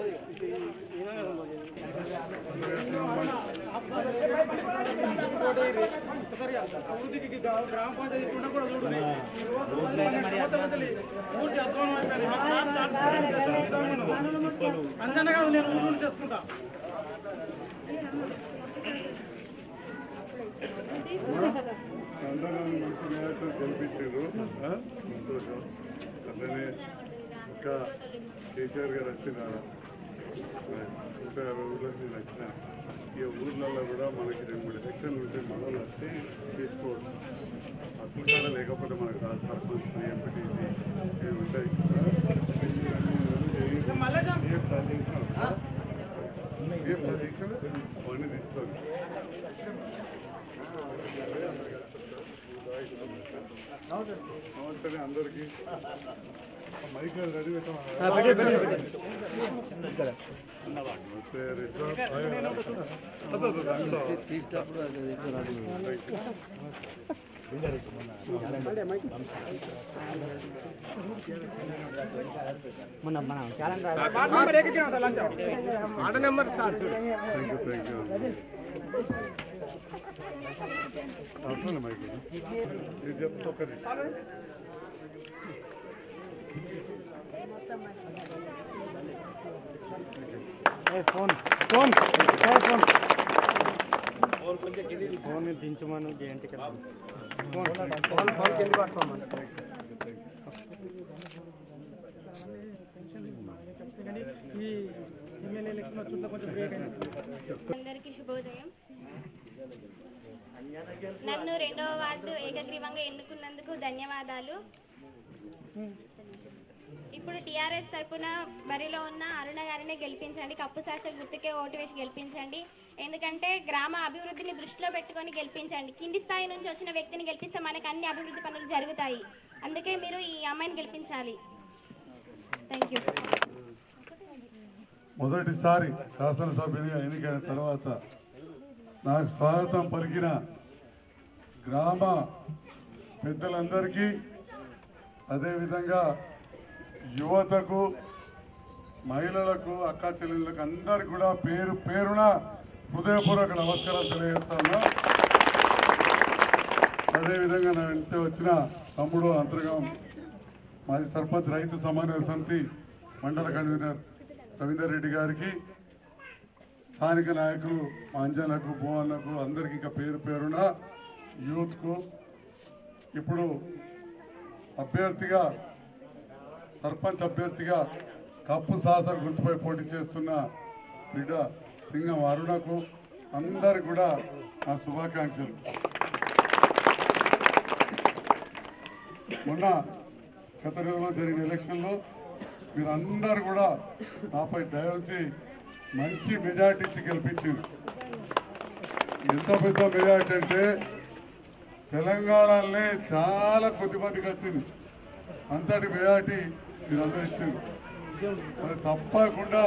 గ్రామ పంచాయతీ కూడా చూడండి అంతనే కాదు నేను ఊరు చేసుకుంటా అందరూ మంచి మేరకు గెలిపించారు సంతోషం అట్లనే ఇంకా కేసీఆర్ గారు వచ్చిన 150 ఊళ్ళకి నేను వచ్చిన ఇక ఊర్లలో కూడా మనకి 2-3 ఎలక్షన్లు ఉంటే మనలో వస్తే తీసుకోవచ్చు అసలు కాడ లేకపోతే మనకు రాదు సర్పంచ్ ఎంపీటీసీ ఇవి ఉంటాయి అవన్నీ తీసుకోండి నమస్తే అందరికి మైక్ రెడీ అవసరం మైక్ ఇది చెప్తా ఒకటి ఫోన్ ఫోన్ ఫోన్ ఫోన్ కొంచెం ఫోన్ దించమను ఏంటి కదా ఫోన్ ఫోన్ ఫోన్ కింద పట్టుకోమని ఈ ఎమ్మెల్యే ఎలక్షన్ వచ్చుంటే కొంచెం బ్రేక్ అయింది అందరికీ శుభోదయం నన్ను 2వ వార్డు ఏకగ్రీవంగా ఎన్నుకున్నందుకు ధన్యవాదాలు ఇప్పుడు టీఆర్ఎస్ తరపున బరిలో ఉన్న అరుణ గారిని గెలిపించండి కప్పు శాసన గుర్తుకే ఓటు వేసి గెలిపించండి ఎందుకంటే గ్రామ అభివృద్ధిని దృష్టిలో పెట్టుకొని గెలిపించండి కింది స్థాయి నుంచి వచ్చిన వ్యక్తిని గెలిపిస్తే మనకు అన్ని అభివృద్ధి పనులు జరుగుతాయి అందుకే మీరు ఈ అమ్మాయిని గెలిపించాలి థ్యాంక్ యూ మొదటిసారి శాసనసభ్యునిగా ఎన్నికైన తర్వాత నాకు స్వాగతం పలికిన గ్రామ పెద్దలందరికీ అదేవిధంగా యువతకు మహిళలకు అక్కా చెల్లెళ్ళకు అందరికి కూడా పేరు పేరున హృదయపూర్వక నమస్కారాలు తెలియజేస్తాను అదేవిధంగా నా వెంట వచ్చిన తమ్ముడు అంతర్గం మాజీ సర్పంచ్ రైతు సమన్వయ సమితి మండల కన్వీనర్ రవీందర్ రెడ్డి గారికి స్థానిక నాయకులు అంజనకు భువన్లకు అందరికీ ఇంకా పేరు పేరున యూత్కు ఇప్పుడు అభ్యర్థిగా సర్పంచ్ అభ్యర్థిగా కప్పు సాసర్ గుర్తుపై పోటీ చేస్తున్న బిడ్డ సింగం అరుణకు అందరికి కూడా నా శుభాకాంక్షలు మొన్న గత నెలలో జరిగిన ఎలక్షన్లో మీరందరూ కూడా నాపై దయ ఉంచి మంచి మెజార్టీ ఇచ్చి గెలిపించారు ఎంత పెద్ద మెజార్టీ అంటే తెలంగాణలోనే చాలా కొద్ది మందికి వచ్చింది అంతటి మెజార్టీ మీరందరూ ఇచ్చారు అది తప్పకుండా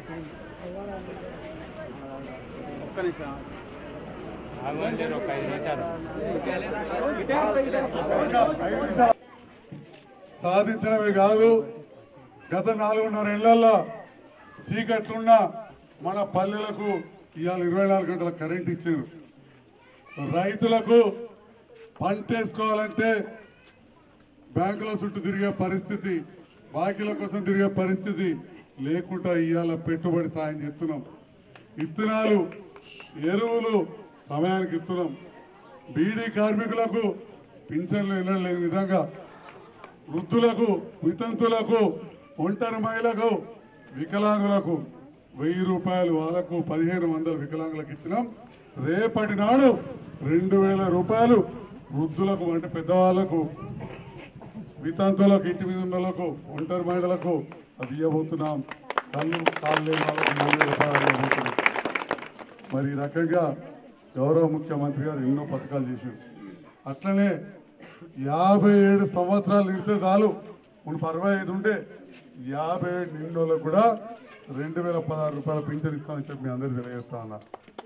సాధించడమే కాదు గత 4.5 ఏళ్లలో చీకట్లున్న మన పల్లెలకు ఇవాళ 24 గంటల కరెంట్ ఇచ్చారు రైతులకు పంట వేసుకోవాలంటే బ్యాంకుల చుట్టూ తిరిగే పరిస్థితి బాకీల కోసం తిరిగే పరిస్థితి లేకుండా ఇవాళ పెట్టుబడి సాయం చేస్తున్నాం విత్తనాలు ఎరువులు సమయానికి ఇస్తున్నాం బీడీ కార్మికులకు పింఛన్లు ఇవ్వలేని విధంగా వృద్ధులకు వితంతులకు ఒంటరి మహిళలకు వికలాంగులకు 1000 రూపాయలు వాళ్ళకు 1500 వికలాంగులకు ఇచ్చినాం రేపటి నాడు 2000 రూపాయలు వృద్ధులకు అంటే పెద్దవాళ్లకు వితంతులకు ఇంటి మీద ఉన్నలకు ఒంటరి మహిళలకు అవి ఇవ్వబోతున్నాం కళ్ళు కాళ్ళు వాళ్ళకు 3000 రూపాయలు ఇవ్వబోతున్నాం మరి ఈ రకంగా గౌరవ ముఖ్యమంత్రి గారు ఎన్నో పథకాలు చేశారు అట్లనే 57 సంవత్సరాలు నిడితే చాలు ఇప్పుడు 65 ఉంటే 57 నిండోళ్ళకు కూడా 2016 రూపాయల పింఛన్ ఇస్తామని చెప్పి మీ అందరూ తెలియజేస్తా ఉన్నా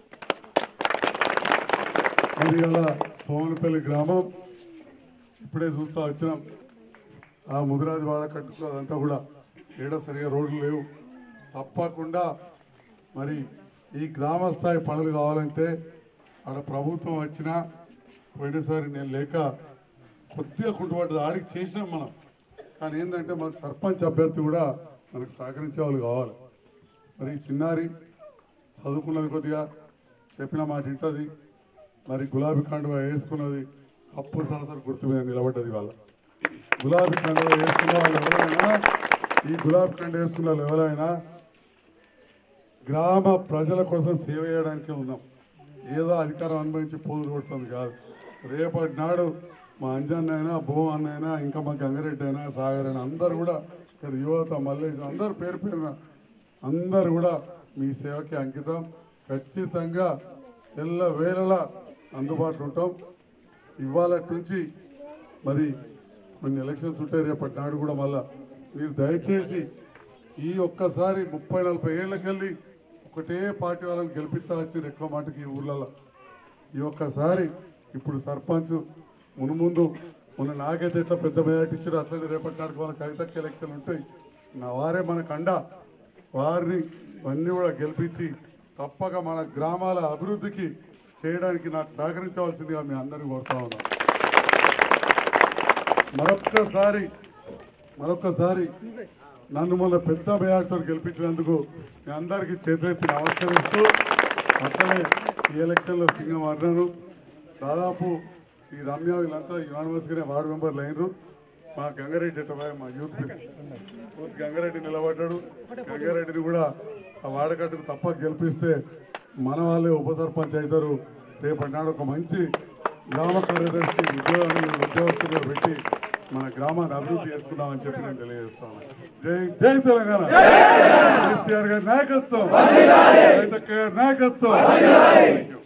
మరి అలా సోమనపల్లి గ్రామం ఇప్పుడే చూస్తా వచ్చినాం ఆ ముదిరాజు వాడ కట్టుకు అదంతా కూడా ఏడా సరిగా రోడ్లు లేవు తప్పకుండా మరి ఈ గ్రామ స్థాయి పనులు కావాలంటే ఆడ ప్రభుత్వం వచ్చినా పోయినసారి నేను లేక కొద్దిగా కుంటుపడ్డది ఆడికి చేసినాం మనం. కానీ ఏంటంటే మనకు సర్పంచ్ అభ్యర్థి కూడా మనకు సహకరించే వాళ్ళు కావాలి. మరి చిన్నారి చదువుకున్నది, కొద్దిగా చెప్పిన మాట వింటది, మరి గులాబీ కండువా వేసుకున్నది, అప్పు సంవత్సరం గుర్తు మీద నిలబడ్డది. వాళ్ళ గులాబీ కండువా వేసుకున్న వాళ్ళు ఎవరైనా, ఈ గులాబీ కండు వేసుకున్న వాళ్ళు ఎవరైనా గ్రామ ప్రజల కోసం సేవ చేయడానికే ఉన్నాం. ఏదో అధికారం అనుభవించి పోదులు కొడుతుంది కాదు. రేపటి నాడు మా అంజన్న అయినా, భూ అన్న అయినా, ఇంకా మా గంగారెడ్డి అయినా, సాగర్ అయినా అందరు కూడా ఇక్కడ యువత, మల్లేష్ అందరు పేరు పేరున అందరు కూడా మీ సేవకి అంకితం. ఖచ్చితంగా ఎల్ల వేళలా అందుబాటులో ఉంటాం. ఇవాళ నుంచి మరి కొన్ని ఎలక్షన్స్ ఉంటాయి రేపటి నాడు కూడా. మళ్ళా మీరు దయచేసి ఈ ఒక్కసారి 30-40 ఏళ్ళకెళ్ళి ఒకటే పార్టీ వాళ్ళని గెలిపిస్తా వచ్చారు ఎక్కువ మాటకి ఈ ఊళ్ళలో. ఈ ఒక్కసారి ఇప్పుడు సర్పంచ్ మునుముందు మొన్న నాకైతే ఎట్లా పెద్ద మెజార్టీ ఇచ్చారు అట్లయితే రేపటి నాటికి వాళ్ళ కవితకి ఎలక్షన్లు ఉంటాయి. నా వారే మనకు అండ, వారిని అన్నీ కూడా గెలిపించి తప్పక మన గ్రామాల అభివృద్ధికి చేయడానికి నాకు సహకరించవలసిందిగా మీ అందరినీ కోరుతా ఉన్నాను. మరొక్కసారి నన్ను మొన్న పెద్ద మెజార్టీతో గెలిపించినందుకు మీ అందరికీ చేతులెత్తి నమస్కరిస్తూ, అట్లనే ఈ ఎలక్షన్లో సింగం అన్నాను. దాదాపు ఈ రమ్య వీళ్ళంతా యూనివర్సిటీనే వార్డు మెంబర్లు అయినరు. మా గంగారెడ్డి ఎట్టబాయ్ మా యూత్ గంగారెడ్డి నిలబడ్డాడు. గంగారెడ్డిని కూడా ఆ వాడకట్టుకు తప్పక గెలిపిస్తే మన వాళ్ళే ఉప సర్పంచ్ అవుతారు. రేపటి నాడు ఒక మంచి గ్రామ కార్యదర్శి ఉద్యోగస్తులుగా పెట్టి మన గ్రామాన్ని అభివృద్ధి చేసుకుందామని చెప్పి నేను తెలియజేస్తాను. జై తెలంగాణ. కేసీఆర్ గారి నాయకత్వం, నాయకత్వం.